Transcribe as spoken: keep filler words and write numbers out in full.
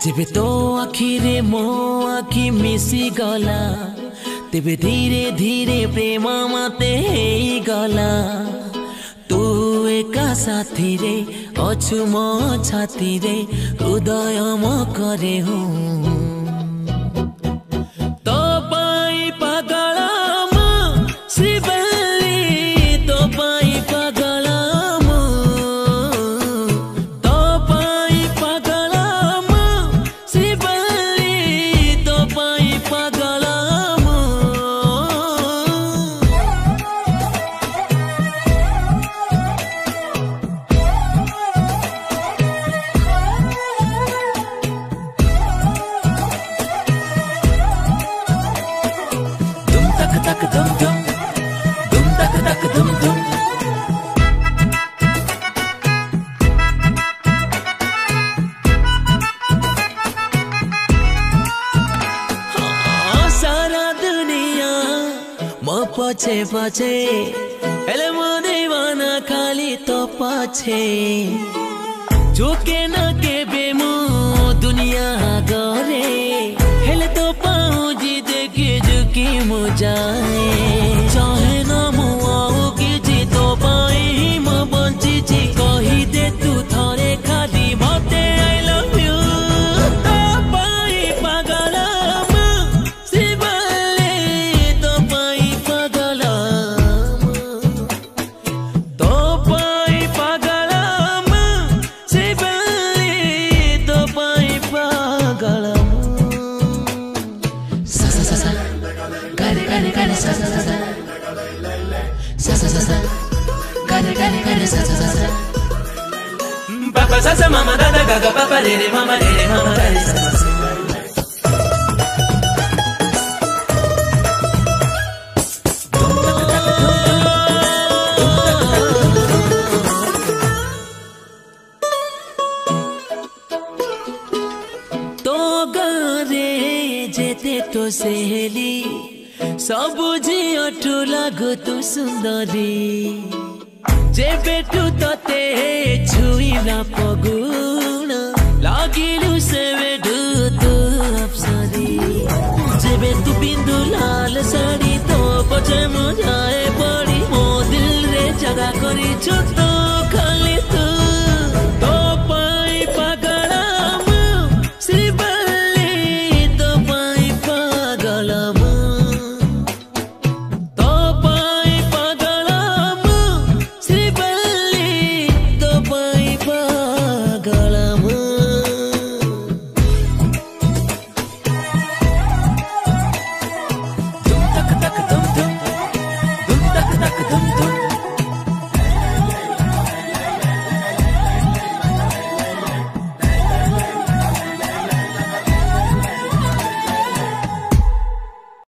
जेबे तो आखिरे मो आखि मिसी गला तेबे धीरे धीरे प्रेम मते गला तू एका साथी रे अछु मो छाती रे हृदय म करे हूँ तो पाई पागल म श्रीवल्ली तो पाई पागल म तो पाई पागल म श्रीवल्ली तो पाई पागल तक दुम दुम दुम तक तक दुम दुम हाँ, सारा दुनिया म पछे पछे एले म दीवाना खाली तो पछे झुके न के बेमु दुनिया गरे हेले तो पाऊजी देखे झुकी मुझाए चाहे न मुआओ की जी तो पाई म बंची जी कही दे तू थोड़े खाली मते आई लव यू तो पाई पागल म श्रीवल्ली तो पाई पागल तो पाई पागल म श्रीवल्ली तो पाई पागल सा सा सा सा gare gare gare sa sa sa sa sa sa sa sa gare gare gare sa sa sa sa papa sa sa mama da da ga ga papa re re mama re re mama re sa sa sa तो गरे जेते तो सहेली सब झीठू लागु तू सुंदरी जे बेटू तते छुईला पगुण लागिलु से बेटू तू अप्सरी जेबे तू बिंदु लाल साड़ी तो पछे मजाए पड़ी मो दिल रे जगह करी छु।